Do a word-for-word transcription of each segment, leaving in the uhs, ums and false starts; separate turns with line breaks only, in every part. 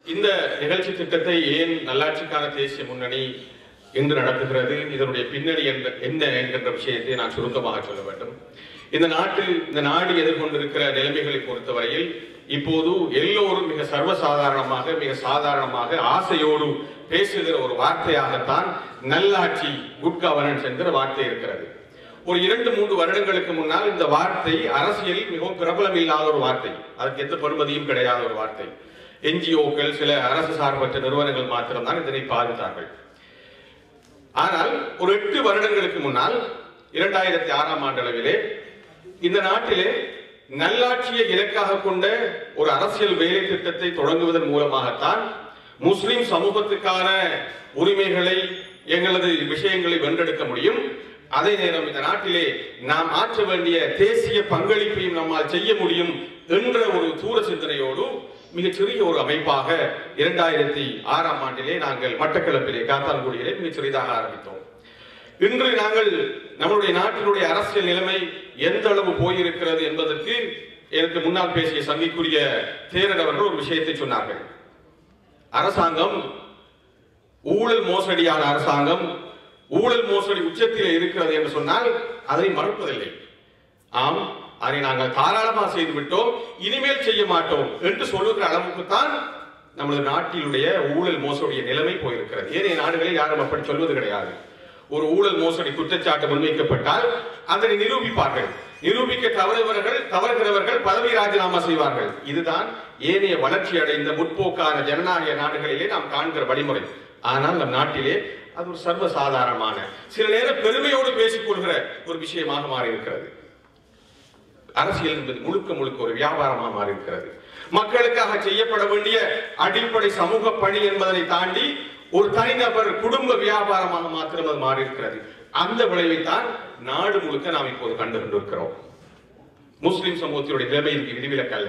இந்த நிகழ்ச்சி திட்டத்தை ஏன் நல்லாட்சிக்கான தேசிய முன்னணி என்று நடத்துகிறது, இதனுடைய பின்னணி என்ன என்கின்ற விஷயத்தை நான் சுருக்கமாக சொல்ல வேண்டும். இந்த நாட்டு இந்த நாடு எதிர்கொண்டிருக்கிற நிலைமைகளை பொறுத்தவரையில் இப்போது எல்லோரும் மிக சர்வசாதாரணமாக மிக சாதாரணமாக ஆசையோடு பேசுகிற ஒரு வார்த்தையாகத்தான் நல்லாட்சி, குட் கவர்னன்ஸ் என்கிற வார்த்தை இருக்கிறது. ஒரு இரண்டு மூன்று வருடங்களுக்கு முன்னால் இந்த வார்த்தை அரசியலில் மிகவும் பிரபலம் இல்லாத ஒரு வார்த்தை, அதற்கு எந்த பெறுமதியும் கிடையாத ஒரு வார்த்தை. என்ஜிஓக்கள், சில அரசு சார்பற்ற நிறுவனங்கள் மாத்திரம்தான் இதனை பாதித்தார்கள். ஆனால் ஒரு எட்டு வருடங்களுக்கு முன்னால் இரண்டாயிரத்தி ஆறாம் ஆண்டளவிலே இந்த நாட்டிலே நல்லாட்சியை இலக்காக கொண்ட ஒரு அரசியல் வேலை திட்டத்தை தொடங்குவதன் மூலமாகத்தான் முஸ்லிம் சமூகத்துக்கான உரிமைகளை, எங்களது விஷயங்களை வென்றெடுக்க முடியும். அதே நேரம் இந்த நாட்டிலே நாம் ஆற்ற வேண்டிய தேசிய பங்களிப்பையும் நம்மால் செய்ய முடியும் என்ற ஒரு தூர சிந்தனையோடு மிகச்சிறிய ஒரு அமைப்பாக இரண்டாயிரத்தி ஆறாம் ஆண்டிலே நாங்கள் மட்டக்களப்பிலே காத்தான்குடியிலே மிகச் சிறிதாக ஆரம்பித்தோம். இன்று நாங்கள் நம்முடைய நாட்டினுடைய அரசியல் நிலைமை எந்த அளவு போயிருக்கிறது என்பதற்கு எனக்கு முன்னால் பேசிய சங்கிக்குரிய தேரர் அவர்கள் ஒரு விஷயத்தை சொன்னார்கள். அரசாங்கம் ஊழல் மோசடியான அரசாங்கம், ஊழல் மோசடி உச்சத்தில் இருக்கிறது என்று சொன்னால் அதை மறுப்பதில்லை. ஆம், அதை நாங்கள் தாராளமாக செய்து விட்டோம், இனிமேல் செய்ய மாட்டோம் என்று சொல்லுகிற அளவுக்கு தான் நமது நாட்டினுடைய ஊழல் மோசடிய நிலைமை போயிருக்கிறது. ஏனைய நாடுகளில் யாரும் அப்படி சொல்வது கிடையாது. ஒரு ஊழல் மோசடி குற்றச்சாட்டு முன்வைக்கப்பட்டால் அதனை நிரூபிப்பார்கள். நிரூபிக்க தவறுகிறவர்கள் தவறுகிறவர்கள் பதவி ராஜினாமா செய்வார்கள். இதுதான் ஏனைய வளர்ச்சி அடைந்த முற்போக்கான ஜனநாயக நாடுகளிலே நாம் காண்கிற வழிமுறை. ஆனால் நம் நாட்டிலே அது ஒரு சர்வசாதாரணமான, சில நேரம் பெருமையோடு பேசிக் கொள்கிற ஒரு விஷயமாக மாறி இருக்கிறது. அரசியல் என்பது முழுக்க முழுக்க ஒரு வியாபாரமாக மாறி இருக்கிறது. மக்களுக்காக செய்யப்பட வேண்டிய அடிப்படை சமூக பணி என்பதை தாண்டி ஒரு தனிநபர் குடும்ப வியாபாரமாக மாத்திரம் அது மாறி இருக்கிறது. அந்த விளைவைத்தான் நாடு முழுக்க நாம் இப்போது கண்டு கொண்டிருக்கிறோம். முஸ்லிம் சமூகத்தினுடைய நிலைமை விதிவிலக்கல்ல.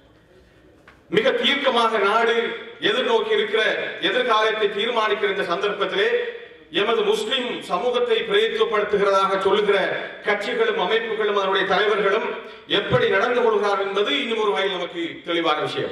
மிக தீர்க்கமாக நாடு எதிர்நோக்கி இருக்கிற எதிர்காலத்தை தீர்மானிக்கிற இந்த சந்தர்ப்பத்திலே எமது முஸ்லிம் சமூகத்தை பிரதித்துவப்படுத்துகிறதாக சொல்லுகிற கட்சிகளும் அமைப்புகளும் அதனுடைய தலைவர்களும் எப்படி நடந்து கொள்கிறார் என்பது இன்னும் ஒரு வகையில் நமக்கு தெளிவான விஷயம்.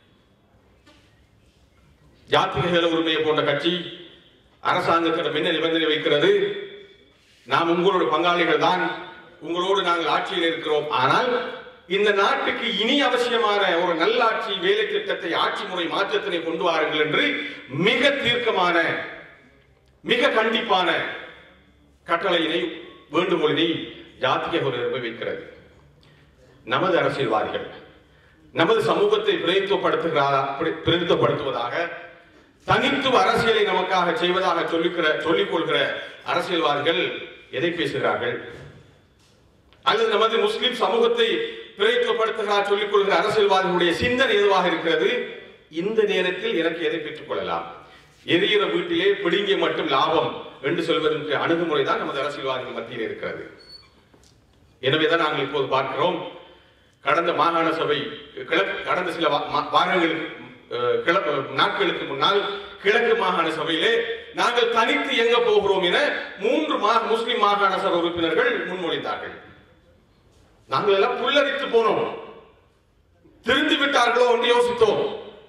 ஜாத்திக உரிமையை போன்ற கட்சி அரசாங்கத்திடம் என்ன நிபந்தனை வைக்கிறது? நாம் உங்களோட பங்காளிகள் தான், உங்களோடு நாங்கள் ஆட்சியில் இருக்கிறோம், ஆனால் இந்த நாட்டுக்கு இனி அவசியமான ஒரு நல்லாட்சி வேலை திட்டத்தை, ஆட்சி முறை மாற்றத்தினை கொண்டு வாருங்கள் என்று மிக தீர்க்கமான மிக கண்டிப்பான கட்டளையினை, வேண்டுகோளினை ஜாத்திக உரிமை வைக்கிறது. நமது அரசியல்வாதிகள் நமது சமூகத்தை பிரதித்துவப்படுத்துவதாக, தனித்துவ அரசியலை நமக்காக செய்வதாக சொல்லிக்கிற சொல்லிக் கொள்கிற அரசியல்வாதிகள் எதை பேசுகிறார்கள்? அல்லது நமது முஸ்லிம் சமூகத்தை பிரதித்துவப்படுத்துகிறார் சொல்லிக் கொள்கிற அரசியல்வாதிகளுடைய சிந்தனை எதுவாக இருக்கிறது? இந்த நேரத்தில் எனக்கு எதை பெற்றுக் கொள்ளலாம், எரிகிற வீட்டிலே பிடுங்கிய மட்டும் லாபம் என்று சொல்வதற்கு அணுகுமுறை தான் நமது அரசியல்வாதிகள் மத்தியில் இருக்கிறது. எனவேதான் நாங்கள் இப்போது பார்க்கிறோம், கடந்த மாகாண சபை கடந்த சில வாரங்களுக்கு நாட்களுக்கு முன்னால் கிழக்கு மாகாண சபையிலே நாங்கள் தனித்து எங்க போகிறோம் என மூன்று முஸ்லிம் மாகாண சபை உறுப்பினர்கள் முன்மொழிந்தார்கள். நாங்கள் எல்லாம் புல்லரித்து போனோம், திருந்து விட்டார்களோ என்று யோசித்தோம்.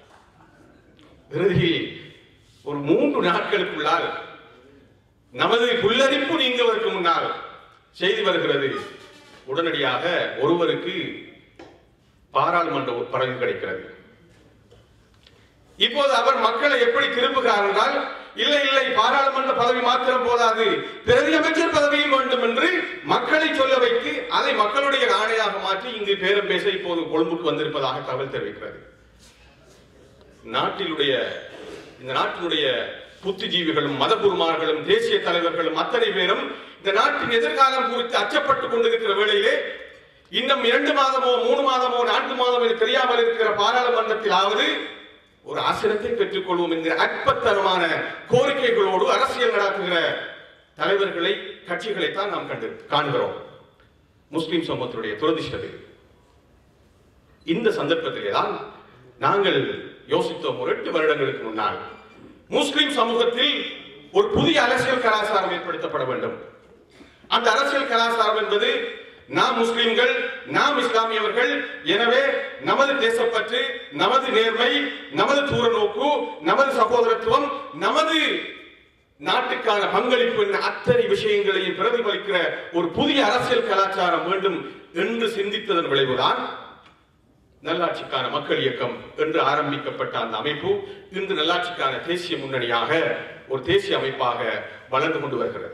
இறுதியில் ஒரு மூன்று நாட்களுக்குள்ளால் நமது புல்லரிப்பு நீங்குவதற்கு முன்னால் செய்தி வருகிறது, உடனடியாக ஒருவருக்கு பாராளுமன்ற பதவி கிடைக்கிறது. இப்போது அவர் மக்களை எப்படி திரும்புகிறார் என்றால், இல்லை இல்லை பாராளுமன்ற பதவி மாத்திரம் போதாது, பிரதி அமைச்சர் பதவியும் வேண்டும் என்று மக்களை சொல்ல வைத்து அதை மக்களுடைய ஆணையாக மாற்றி இங்கு பேரம் பேச இப்போது கொழும்புக்கு வந்திருப்பதாக தகவல் தெரிவிக்கிறது. நாட்டினுடைய இந்த நாட்டினுடைய புத்திஜீவிகளும் மதகுருமார்களும் தேசிய தலைவர்களும் அத்தனை பேரும் இந்த நாட்டின் எதிர்காலம் குறித்து அச்சப்பட்டுக் கொண்டிருக்கிற வேளையிலே இன்னும் இரண்டு மாதமோ மூணு மாதமோ நான்கு மாதமோ தெரியாமல் இருக்கிற பாராளுமன்றத்திலாவது ஒரு ஆசனத்தை பெற்றுக் கொள்வோம் என்கிற அற்பத்தனமான கோரிக்கைகளோடு அரசியல் நடத்துகிற தலைவர்களை, கட்சிகளைத்தான் நாம் கண்டு காண்கிறோம். முஸ்லிம் சமூகத்தினுடைய துரதிர்ஷ்டம். இந்த சந்தர்ப்பத்திலே தான் நாங்கள் யோசித்தோம், ஒரு எட்டு வருடங்களுக்கு முன்னால் முஸ்லிம் சமூகத்தில் ஒரு புதிய அரசியல் கலாச்சாரம் ஏற்படுத்தப்பட வேண்டும். அந்த அரசியல் கலாச்சாரம் என்பது நாம் முஸ்லிம்கள், நாம் இஸ்லாமியவர்கள், எனவே நமது தேசப்பற்று, நமது நேர்மை, நமது தூர நோக்கு, நமது சகோதரத்துவம், நமது நாட்டுக்கான பங்களிப்பு அத்தனை விஷயங்களையும் பிரதிபலிக்கிற ஒரு புதிய அரசியல் கலாச்சாரம் வேண்டும் என்று சிந்தித்ததன் விளைவுதான் நல்லாட்சிக்கான மக்கள் இயக்கம் என்று ஆரம்பிக்கப்பட்ட அந்த அமைப்பு இன்று நல்லாட்சிக்கான தேசிய முன்னணியாக ஒரு தேசிய அமைப்பாக வளர்ந்து கொண்டு வருகிறது.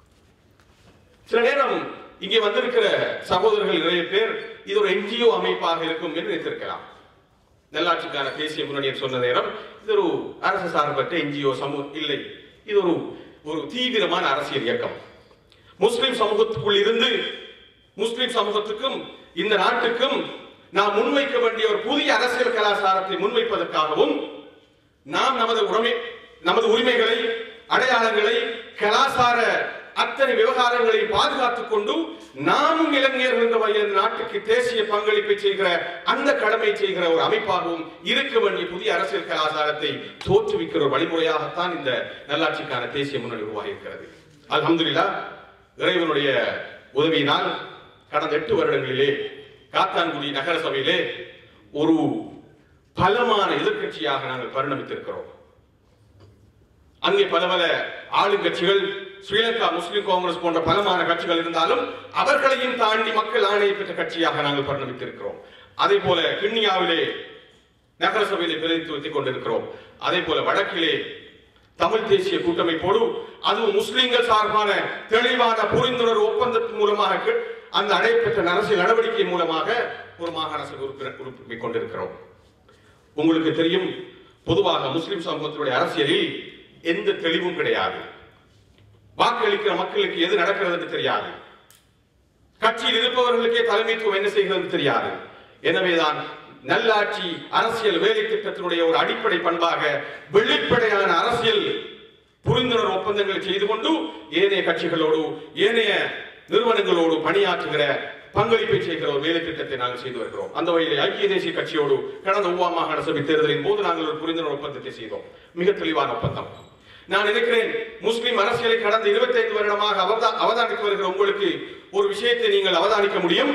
சில நேரம் இங்கே வந்திருக்கிற சகோதரர்கள் நிறைய பேர் இது ஒரு என்ஜிஓ அமைப்பாக இருக்கும் என்று நினைத்திருக்கலாம். நல்லாட்சிக்கான தேசிய முன்னணி சொன்ன நேரம் இது ஒரு அரசு சார்பற்ற என்ஜிஓ சமூகம் இல்லை, இது ஒரு ஒரு தீவிரமான அரசியல் இயக்கம். முஸ்லிம் சமூகத்துக்குள் இருந்து முஸ்லிம் சமூகத்துக்கும் இந்த நாட்டுக்கும் நாம் முன்வைக்க வேண்டிய ஒரு புதிய அரசியல் கலாச்சாரத்தை முன்வைப்பதற்காகவும் நாம் நமது உரிமை நமது உரிமைகளை, அடையாளங்களை, கலாச்சார அத்தனை விவகாரங்களை பாதுகாத்துக் கொண்டு நாமும் இளைஞர்கள் என்ற வகையில் நாட்டுக்கு தேசிய பங்களிப்பை செய்கிற அந்த கடமை செய்கிற ஒரு அமைப்பாகவும் இருக்க வேண்டிய புதிய அரசியல் கலாச்சாரத்தை தோற்றுவிக்கிற ஒரு வழிமுறையாகத்தான் இந்த நல்லாட்சிக்கான தேசிய முன்னணி உருவாகி இருக்கிறது. அல்ஹம்துலில்லாஹ், இறைவனுடைய உதவியினால் கடந்த எட்டு வருடங்களிலே காத்தான்குடி நகர சபையிலே ஒரு பலமான எதிர்கட்சியாக நாங்கள் பரிணமித்திருக்கிறோம். அங்கே பல பல ஆளுங்கட்சிகள், ஸ்ரீலங்கா முஸ்லிம் காங்கிரஸ் போன்ற பலமான கட்சிகள் இருந்தாலும் அவர்களையும் தாண்டி மக்கள் ஆணையை பெற்ற கட்சியாக நாங்கள் பரிணமித்திருக்கிறோம். அதே போல கிண்ணியாவிலே நகர சபையிலே பிரதிநிதித்துவத்தை கொண்டிருக்கிறோம். அதே போல வடக்கிலே தமிழ் தேசிய கூட்டமைப்போடு அதுவும் முஸ்லிம்கள் சார்பான தெளிவான புரிந்துணர்வு ஒப்பந்தத்தின் மூலமாக அந்த நடைபெற்ற அரசியல் நடவடிக்கை மூலமாக ஒரு மாகாண சபை உறுப்பினர் கொண்டிருக்கிறோம். உங்களுக்கு தெரியும், பொதுவாக முஸ்லிம் சமூகத்தினுடைய அரசியலில் எந்த தெளிவும் கிடையாது. வாக்களிக்கிற மக்களுக்கு எது நடக்கிறது என்று தெரியாது. கட்சியில் இருப்பவர்களுக்கே தலைமைத்துவம் என்ன செய்கிறது தெரியாது. எனவேதான் நல்லாட்சி அரசியல் வேலை திட்டத்தினுடைய ஒரு அடிப்படை பண்பாக வெளிப்படையான அரசியல் புரிந்துணர்வு ஒப்பந்தங்களை செய்து கொண்டு ஏனைய கட்சிகளோடு ஏனைய நிறுவனங்களோடு பணியாற்றுகிற பங்களிப்பை செய்கிற ஒரு வேலை திட்டத்தை நாங்கள் செய்து வருகிறோம். அந்த வகையில் ஐக்கிய தேசிய கட்சியோடு கடந்த ஒவ்வாறு மாகாண சபை தேர்தலின் போது நாங்கள் ஒரு புரிந்துணர்வு ஒப்பந்தத்தை செய்தோம். மிக தெளிவான ஒப்பந்தம். நான் நினைக்கிறேன், முஸ்லிம் அரசியலை கடந்த இருபத்தி ஐந்து வருடமாக அவதானித்து வருகிற உங்களுக்கு ஒரு விஷயத்தை நீங்கள் அவதானிக்க முடியும்.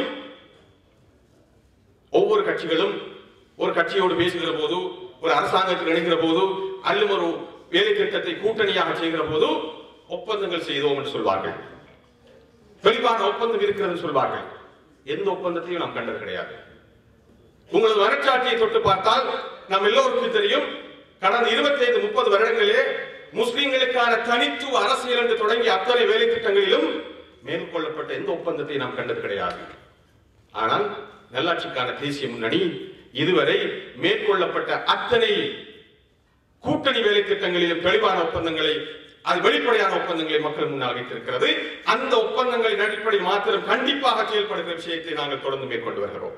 ஒவ்வொரு கட்சிகளும் ஒரு கட்சியோடு பேசுகிற போது, ஒரு அரசாங்கத்தில் இணைகிற போது, அல்லது ஒரு வேலை திட்டத்தை கூட்டணியாக செய்கிற போது ஒப்பந்தங்கள் செய்தோம் என்று சொல்வார்கள். தெளிவான ஒப்பந்தம் இருக்கிறது சொல்வார்கள். எந்த ஒப்பந்தத்தையும் நாம் கண்டது கிடையாது. உங்களது வரச்சாட்சியை தொட்டு பார்த்தால் நாம் எல்லோருக்கும் தெரியும், கடந்த இருபத்தி ஐந்து முப்பது வருடங்களே முஸ்லிம்களுக்கான தனித்துவ அரசியல் என்று தொடங்கிய அத்தனை வேலை திட்டங்களிலும் மேற்கொள்ளப்பட்ட எந்த ஒப்பந்தத்தை நாம் கண்டது கிடையாது. ஆனால் நல்லாட்சிக்கான தேசிய முன்னணி இதுவரை மேற்கொள்ளப்பட்ட அத்தனை கூட்டணி வேலை திட்டங்களிலும் தெளிவான ஒப்பந்தங்களை, அது வெளிப்படையான ஒப்பந்தங்களை மக்கள் முன்னால் வைத்திருக்கிறது. அந்த ஒப்பந்தங்களின் அடிப்படையில் மாத்திரம் கண்டிப்பாக செயல்படுகிற விஷயத்தை நாங்கள் தொடர்ந்து மேற்கொண்டு வருகிறோம்.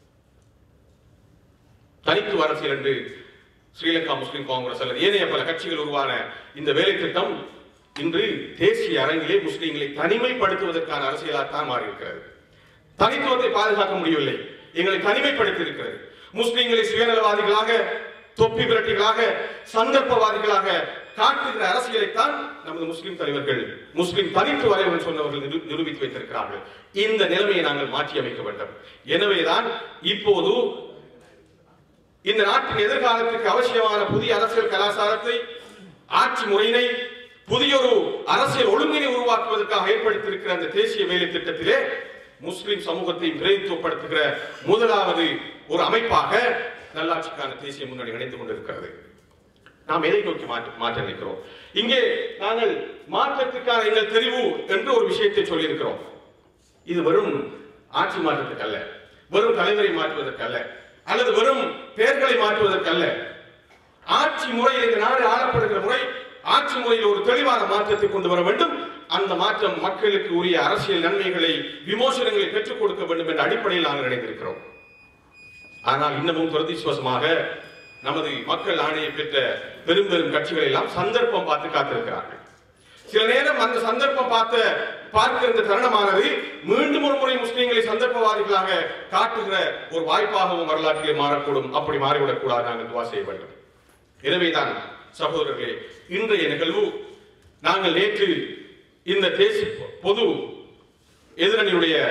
தனித்துவ அரசியல் என்று ஸ்ரீலங்கா முஸ்லிம் காங்கிரஸ் அல்லது ஏனைய பல கட்சிகள் உருவான இந்த வேலை திட்டம் இன்று தேசிய அரங்கிலே முஸ்லிம்களை தனிமைப்படுத்துவதற்கான அரசியலாகத்தான் மாறியிருக்கிறது. தனித்துவத்தை பாதுகாக்க முடியவில்லை, எங்களை தனிமைப்படுத்தி இருக்கிறது. முஸ்லிம்களை சுயநலவாதிகளாக, தொப்பி பிரட்டிகளாக, சந்தர்ப்பவாதிகளாக காட்டுகிற அரசியலைத்தான் நமது முஸ்லிம் தலைவர்கள், முஸ்லிம் தனித்துவ அறிவுகள் சொன்னவர்கள் நிரூபித்து வைத்திருக்கிறார்கள். இந்த நிலைமையை நாங்கள் மாற்றி அமைக்க வேண்டும். எனவேதான் இப்போது இந்த நாட்டின் எதிர்காலத்திற்கு அவசியமான புதிய அரசியல் கலாச்சாரத்தை, ஆட்சி முறையினை, புதிய ஒரு அரசியல் ஒழுங்கினை உருவாக்குவதற்காக ஏற்படுத்தியிருக்கிற அந்த தேசிய வேலை திட்டத்திலே முஸ்லிம் சமூகத்தை பிரதிநிதித்துவப்படுத்துகிற முதலாவது ஒரு அமைப்பாக நல்லாட்சிக்கான தேசிய முன்னணி இணைந்து கொண்டிருக்கிறது. நாம் எதை நோக்கி மாற்ற நினைக்கிறோம்? இங்கே நாங்கள் மாற்றத்திற்கான எங்கள் தெரிவு என்று ஒரு விஷயத்தை சொல்லியிருக்கிறோம். இது வெறும் ஆட்சி மாற்றத்துக்கு அல்ல, வெறும் தலைவரை மாற்றுவதற்கு அல்ல, அல்லது வெறும் பெயர்களை மாற்றுவதற்கு அல்ல. ஆட்சி முறையில் இந்த நாடு ஆளப்படுகிற முறை, ஆட்சி முறையில் ஒரு தெளிவான மாற்றத்தை கொண்டு வர வேண்டும். அந்த மாற்றம் மக்களுக்கு உரிய அரசியல் நன்மைகளை, விமோசனங்களை பெற்றுக் கொடுக்க வேண்டும் என்ற அடிப்படையில் நாங்கள் நினைத்திருக்கிறோம். ஆனால் இன்னமும் துரதிர்ஷ்டவசமாக நமது மக்கள் ஆணையை பெற்ற பெரும் பெரும் கட்சிகள் எல்லாம் சந்தர்ப்பம் பார்த்து காத்திருக்கிறார்கள். சில நேரம் அந்த சந்தர்ப்பம் பார்த்த பார்க்கிற இந்த தருணமானது மீண்டும் ஒரு முறை முஸ்லிம்களை சந்தர்ப்பவாதிகளாக காட்டுகிற ஒரு வாய்ப்பாகவும் வரலாற்றிலே மாறக்கூடும். அப்படி மாறிவிடக் கூடாது, நாங்கள் துவா செய்ய வேண்டும். எனவேதான் சகோதரர்களே, இன்றைய நிகழ்வு நாங்கள் நேற்று இந்த தேசிய பொது எதிரணியுடைய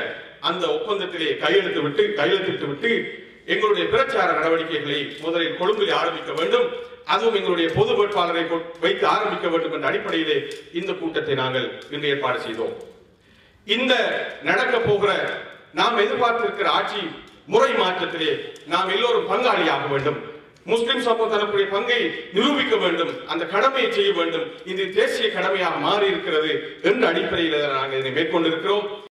அந்த ஒப்பந்தத்திலே கையெழுத்து விட்டு கையெழுத்திட்டு விட்டு எங்களுடைய பிரச்சார நடவடிக்கைகளை முதலில் கொழும்பில் ஆரம்பிக்க வேண்டும், அதுவும் எங்களுடைய பொது வேட்பாளரை வைத்து ஆரம்பிக்க வேண்டும் என்ற அடிப்படையிலே இந்த கூட்டத்தை நாங்கள் இன்று ஏற்பாடு செய்தோம். இந்த நடக்க போகிற நாம் எதிர்பார்த்திருக்கிற ஆட்சி முறை மாற்றத்திலே நாம் எல்லோரும் பங்காளியாக வேண்டும். முஸ்லிம் சமூகம் தரக்கூடிய பங்கை நிரூபிக்க வேண்டும், அந்த கடமையை செய்ய வேண்டும். இது தேசிய கடமையாக மாறி இருக்கிறது என்ற அடிப்படையில் நாங்கள் இதை மேற்கொண்டிருக்கிறோம்.